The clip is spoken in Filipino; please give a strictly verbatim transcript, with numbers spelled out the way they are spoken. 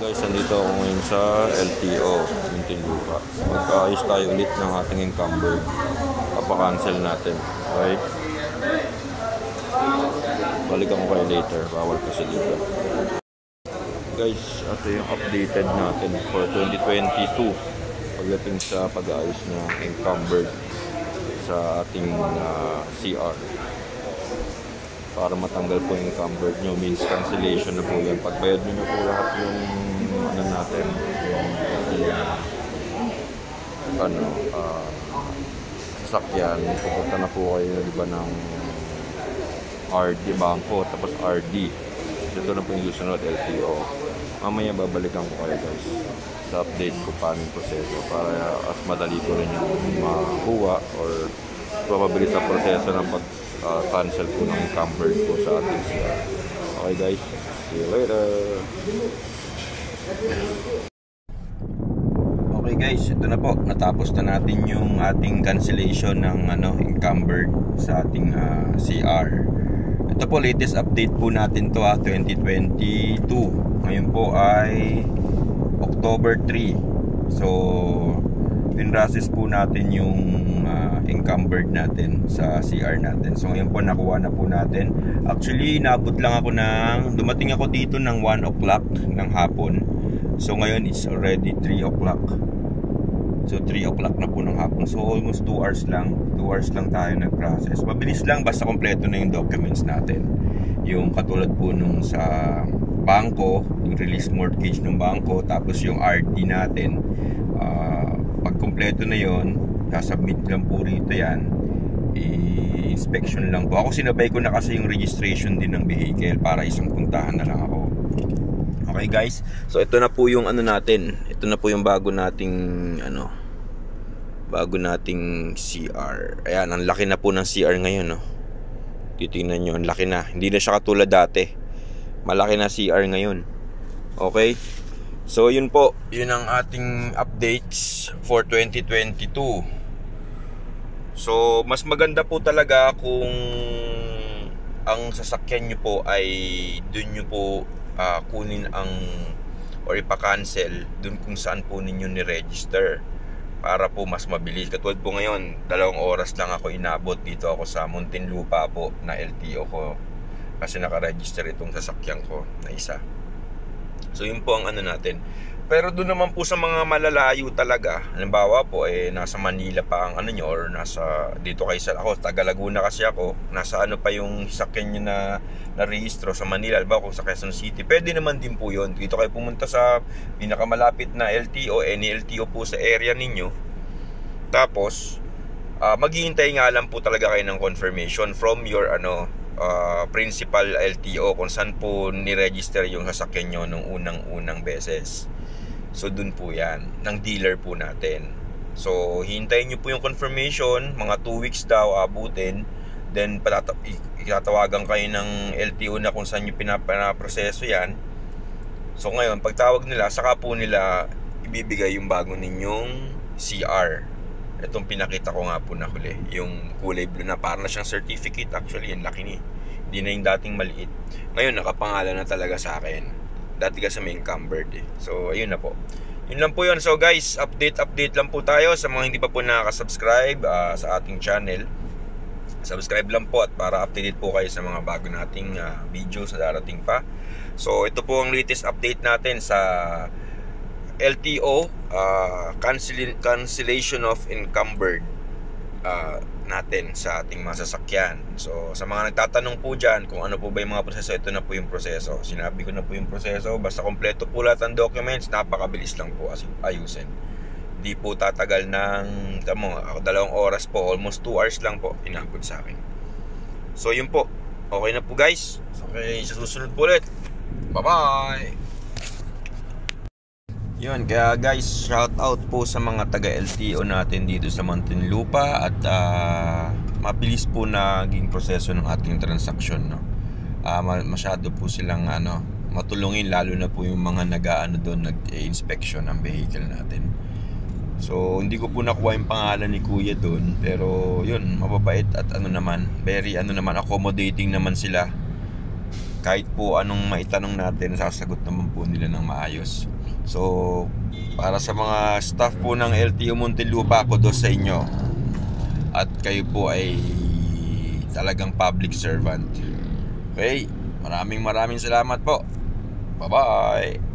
Guys, nandito ako ngayon sa L T O, Muntinlupa. Magkaayos tayo ulit ng ating encumbered. Kapakancel natin. Okay? Balikan ko kayo later. Bawal kasi dito. Guys, ito yung updated natin for twenty twenty-two. Pagdating sa pag-aayos ng encumbered sa ating uh, C R. Para matanggal po yung encumbered nyo, means cancellation na po yan. Pagbayad nyo na po lahat yung ano natin, yung, yung ano, uh, sasakyan, pupunta na po kayo diba ng R D Bangko, tapos R D. Ito na po yung susunod, L T O. Mamaya babalikan ko kayo guys sa update ko paano yung proseso para as madali ko rin yung makuha or mapabilis ang proseso ng pag uh, cancel po ng encumbered po sa ating C R. Okay guys, see you later. Okay guys, ito na po, natapos na natin yung ating cancellation ng ano encumbered sa ating uh, C R. Ito po, latest update po natin to ah, twenty twenty-two. Ngayon po ay October three. So pinrasis po natin yung uh, encumbered natin sa C R natin. So ngayon po nakuha na po natin. Actually naabot lang ako ng, dumating ako dito ng one o'clock ng hapon. So ngayon it's already three o'clock. So three o'clock na po ng hapon. So almost two hours lang. two hours lang tayo nag-process. Mabilis lang basta kompleto na yung documents natin. Yung katulad po nung sa bangko, yung release mortgage ng bangko, tapos yung R D natin. Uh, pag kompleto na yon, sasubmit lang po rito yan. I-inspection lang po. Ako sinabay ko na kasi yung registration din ng vehicle para isang puntahan na lang ako. Okay guys, so ito na po yung ano natin. Ito na po yung bago nating ano, bago nating C R. Ayan, ang laki na po ng C R ngayon, no. Titingnan nyo, ang laki na. Hindi na siya katulad dati. Malaki na C R ngayon. Okay. So yun po, yun ang ating updates for twenty twenty-two. So mas maganda po talaga kung ang sasakyan nyo po ay dun nyo po uh, kunin ang or ipa-cancel dun kung saan po ninyo ni-register para po mas mabilis. Katulad po ngayon, dalawang oras lang ako inabot dito ako sa Muntinlupa po na L T O ko kasi naka-register itong sasakyan ko na isa. So yun po ang ano natin. Pero doon naman po sa mga malalayo talaga, halimbawa po eh nasa Manila pa ang ano nyo or nasa dito kay sa ako, taga Laguna kasi ako, nasa ano pa yung sasakyan nyo na na-rehistro sa Manila, halimbawa kung sa Quezon City, pwede naman din po yun. Dito kayo pumunta sa pinakamalapit na L T O, any L T O po sa area ninyo. Tapos uh, maghihintay nga lang po talaga kayo ng confirmation from your ano Uh, principal L T O kung saan po ni-register yung sasakyan nyo nung unang-unang beses. So dun po yan, ng dealer po natin. So hintayin nyo po yung confirmation, mga two weeks daw abutin. Then patata- itatawagan kayo ng L T O na kung saan nyo pinaproseso yan. So ngayon, pagtawag nila, saka po nila ibibigay yung bago ninyong C R. Itong pinakita ko nga po na huli, yung kulay blue na parang na siyang certificate. Actually, yung laki ni, hindi na yung dating maliit. Ngayon, nakapangalan na talaga sa akin. Dati kasi may encumbered eh. So, ayun na po. Yun lang po yun. So guys, update, update lang po tayo sa mga hindi pa po nakaka-subscribe uh, sa ating channel. Subscribe lang po at para updated po kayo sa mga bago nating uh, videos na darating pa. So, ito po ang latest update natin sa L T O, uh, cancel, cancellation of encumbered uh, natin sa ating mga sasakyan. So sa mga nagtatanong po dyan kung ano po ba yung mga proseso, ito na po yung proseso. Sinabi ko na po yung proseso. Basta kompleto po lahat ng documents, napakabilis lang po ayusin. Hindi po tatagal ng tamo, dalawang oras po, almost two hours lang po inabot sa akin. So yun po, okay na po guys. Okay, sa susunod po ulit. Bye bye. Yun, kaya guys, shout out po sa mga taga L T O natin dito sa Muntinlupa at uh, mabilis po naging proseso ng ating transaksyon, no? Uh, masyado po silang ano, matulungin, lalo na po yung mga nag-aano doon, nag-inspection ng vehicle natin. So hindi ko po nakuha yung pangalan ni Kuya doon, pero yun, mababait at ano naman, very ano naman, accommodating naman sila. kahit po anong maitanong natin, sasagot naman po nila ng maayos. So para sa mga staff po ng L T O Muntinlupa, kudos sa inyo, at kayo po ay talagang public servant. Okay, maraming maraming salamat po. Bye bye.